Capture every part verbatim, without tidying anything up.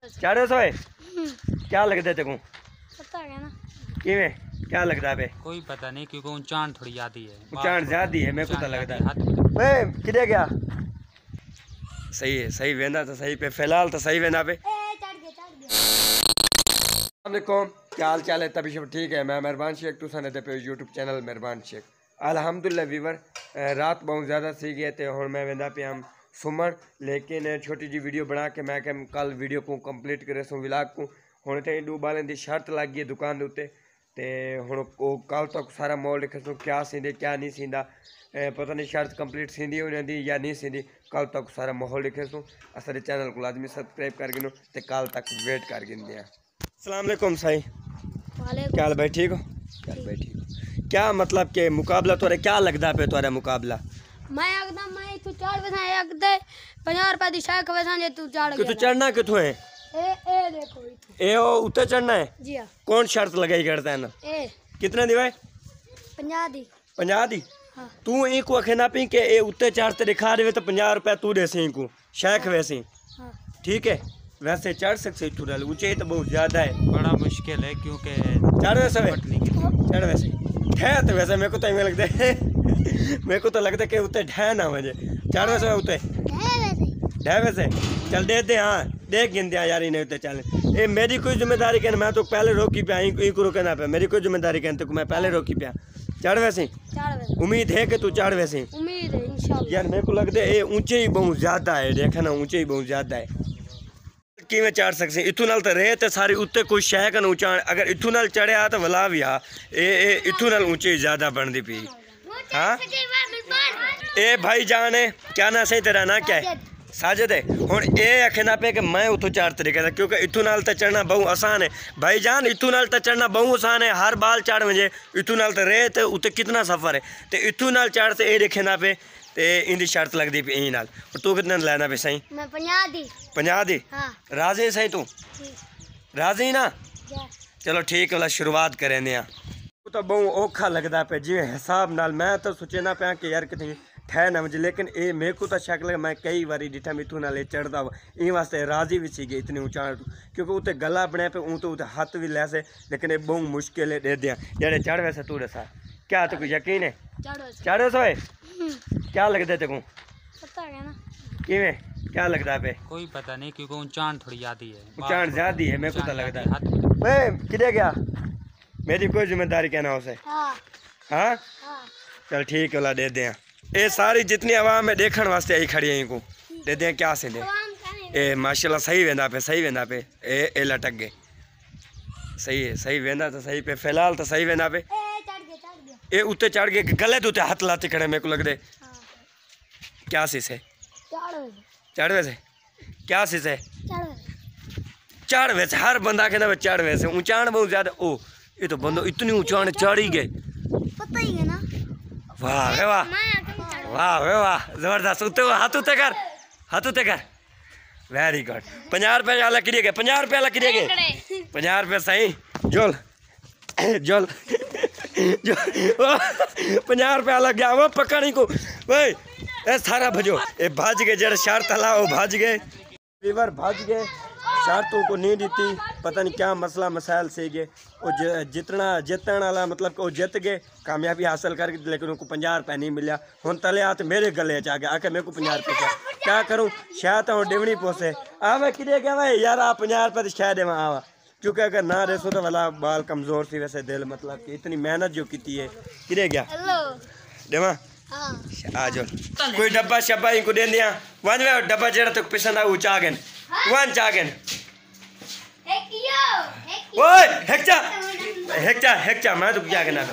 चार सौ है क्या लगता है तेको? पता है ना किवें क्या लगता है? कोई पता नहीं क्योंकि ऊंचान थोड़ी ज्यादा है। ऊंचान ज्यादा है मेरे को तो लगता है। है वे किधर गया? सही है सही वेंदा तो सही पे फिलहाल तो सही वेंदा पे। अस्सलाम वालेकुम क्या हाल चाल है? तभी सब ठीक है। मैं मेहरबान शेख तुसा ने पे यूट्यूब चैनल मेहरबान शेख अल्हम्दुलिल्लाह वीवर रात बहुत ज़्यादा सी गई तो हुण मैं वेंदा पे हम सुमन लेकिन छोटी जी वीडियो बना के मैं कल वीडियो को कंप्लीट करे सो विलाग को हुण ते डू बालें दी शर्त लग गई दुकान दे उत्ते ते हुण कल तक सारा मोल लिखे सो क्या सींदे क्या नहीं सींदा पता नहीं शर्त कंप्लीट सींदी उन्हें दी या नहीं सींदी कल तक सारा माहौल लिखे सो असारे चैनल को लाजमी सब्सक्राइब कर गिनो ते कल तक वेट कर गिनदे। अस्सलाम वालेकुम साईं क्या हाल भाई ठीक हो? क्या भाई ठीक हो? क्या मतलब के मुकाबला तोरे क्या लगदा पे तोरा मुकाबला? मैं एकदम मैं तू चढ़ वसा एक दे पचास रुपए दी शाख वसा जे तू चढ़ कि गया तू चढ़ना किथों है? ए ए देखो ए ओ उत्ते चढ़ना है? जी हां। कौन शर्त लगाई करता है ना? ए कितने दी भाई? पचास दी पचास दी? हां। तू ई को अखना पी के ए उत्ते चढ़ते दिखा देवे तो पचास रुपए तू दे सी को शाख वैसे हां ठीक है वैसे चढ़ सकते तू डाल ऊंचाई तो बहुत ज्यादा है बड़ा मुश्किल है क्योंकि चढ़ वैसे चढ़ वैसे है तो वैसे मेरे को तो लगता है मेरे को तो लगता है कि उत्ते ढह ना मुझे चढ़ वैसे उत्ते ढह वैसे चल दे दे हाँ देख गिन दिया यार इन्हें उत्ते चल ये मेरी कोई जिम्मेदारी कहना मैं तो पहले रोकी पे ई को रोकना पे मेरी कोई जिम्मेदारी कहते को मैं पहले रोकी पे चढ़ वैसे चढ़ वैसे उम्मीद है कि तू चढ़ वैसे उम्मीद है इंशाल्लाह यार मेरे को लगता है ये ऊंचे ही बहुत ज्यादा है देखा ना ऊंचे ही बहुत ज्यादा है किवें चढ़ सकते इथू नाल तो रहे तो सारी उत्ते कोई शह कन ऊंचा अगर इथू नाल चढ़िया तो वला भी आ ए इथू नाल ऊंचाई ज्यादा बनती पी हाँ ए भाई जान है क्या ना सही तेरा ना क्या है साजिद है हुण ए आखना पे कि मैं उतो चार तरीके का क्योंकि इथू नाल तो चढ़ना बहुत आसान है भाई जान इथू नाल तो चढ़ना बहुत आसान है हर बाल चढ़ वजे इथू नाल तो रहे तो उत्ते कितना सफ़र है तो इथू नाल चढ़ तो ए देखना पे ते इंदी शर्त लगती पी ई नाल तू कितने लेना पे सही? मैं पचास दी पचास दी हां राजी सही तू राजी ना चलो ठीक है शुरुआत करें तो बहुत औखा लगता पे जिवें हिसाब नाल मैं तो सोचना पाया कि यार कितनी ठह ना मुझे लेकिन ये मेरे को तो शक लगा मैं कई बारी डिठा मिथू नाल चढ़ता वा इन वास्ते राजी भी सी गई इतनी ऊंचा क्योंकि उत्ते गला बने पे ऊँ तो उत्ते हाथ भी लै से लेकिन ये बहुत मुश्किल है दे दिया जेड़े चढ़ वैसे तू दसा क्या तेको यकीन है? चढ़ सो है क्या लगता है तेको? पता है ना किवें क्या लगता है पे? कोई पता नहीं क्योंकि ऊंचान थोड़ी ज्यादा है। ऊंचान ज्यादा है मेरे को तो लगता है। वे किधर गया? मेरी कोई जिम्मेदारी कहना उसे हाँ हाँ चल ठीक है दे दें ये सारी जितनी आवाम है देखने वास्ते आई खड़ी है इनको दे दें क्या से दे ए माशाल्लाह सही वेंदा पे सही वेंदा पे ए ए लटक गए सही है सही वेंदा तो सही पे फिलहाल तो सही वेंदा पे ए उत्ते चढ़ गए गले तो हाथ लाते खड़े मेरे को लग दे क्या सीस है? चढ़ वैसे क्या सीस है? चढ़ वैसे हर बंदा कहना चढ़ वैसे ऊंचान बहुत ज्यादा ओ ये तो बंदो इतनी ऊंचान चढ़ ही गए पता ही है ना वाह वे वाह वाह वे वाह जबरदस्त उत्ते हाथ उत्ते कर हाथ उत्ते कर वेरी गुड पचास रुपये वाला किए गए पचास रुपये वाला किए गए पचास रुपये सही जोल जोल पचास रुपया लग गया वो पकड़ी को भाई ए सारा भजो ए भाज गए जरा शर्त हला वो भाज गए लीवर भाज गए शर्तों को नहीं दी पता नहीं क्या मसला मसाइल से गए वो जितना जितने वाला मतलब कि वो जित गए कामयाबी हासिल कर लेकिन उनको पचास रुपये नहीं मिला हुन तले हाथ मेरे गले च आ गया आके मेरे को पचास रुपये क्या करूँ शायद तो डिवनी पोसे आवे कि गया भाई यार आप पचास रुपये तो शायद आवा क्योंकि अगर ना रेसो तो वाला बाल कमज़ोर सी वैसे दिल मतलब कि इतनी मेहनत जो की है किधे गया देवा आ जाओ कोई डब्बा शब्बा इनको दे दिया वन वे डब्बा जरा तो पसंद आ चागन वन चागन ओए हेक्चा हेक्चा हेक्चा मैं तो क्या करना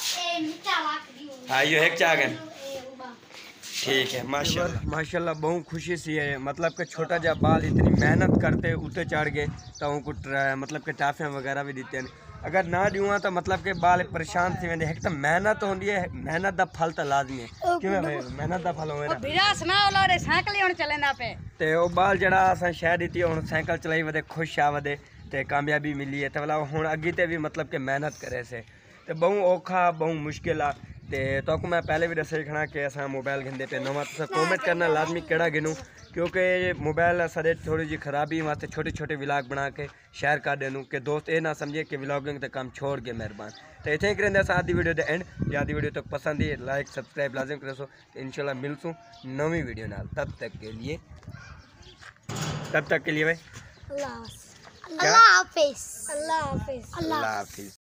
हाँ यो हेक्चा आगन ठीक है माशाल्लाह माशाल्लाह बहुत खुशी सी है मतलब कि छोटा जा बाल इतनी मेहनत करते उत्ते चढ़ गए तो उनको मतलब कि टाफियाँ वगैरह भी देते हैं अगर ना दूँ तो मतलब कि बाल परेशान थी वेंदे एक तो मेहनत होंदी है मेहनत दा फल तो लाजमी है किवें भाई मेहनत दा फल होवे ना विरास ना ओले साइकिल हुन चलेना पे ते ओ बाल जड़ा असां शह दित्ती हुन साइकिल चलाई वदे खुश आ वदे ते कामयाबी मिली है तो वाला हुन अगे ते भी मतलब कि मेहनत करे से ते बहु औखा बहु मुश्किल आ ते तो को मैं पहले भी दस खड़ा कि अस मोबाइल गिनते पे नवा तुस कॉमेंट करना लाजमी केड़ा गिनूँ क्योंकि मोबाइल साढ़े थोड़ी जी खराबी वास्ते छोटे छोटे विलाग बना के शेयर कर देनू कि दोस्त ये ना समझे कि व्लॉगिंग तो काम छोड़ के मेहरबान। तो इतने ही करेंगे आदि वीडियो दे एंड आदि वीडियो तक पसंद ही लाइक सब्सक्राइब लाजिम करो। इंशाल्लाह मिलसूँ नवी वीडियो नाल, तब तक के लिए तब तक के लिए भाई अल्लाह हाफिज़ अल्लाह हाफिज़ अल्लाह हाफिज़। अल्लाह हाफिज़।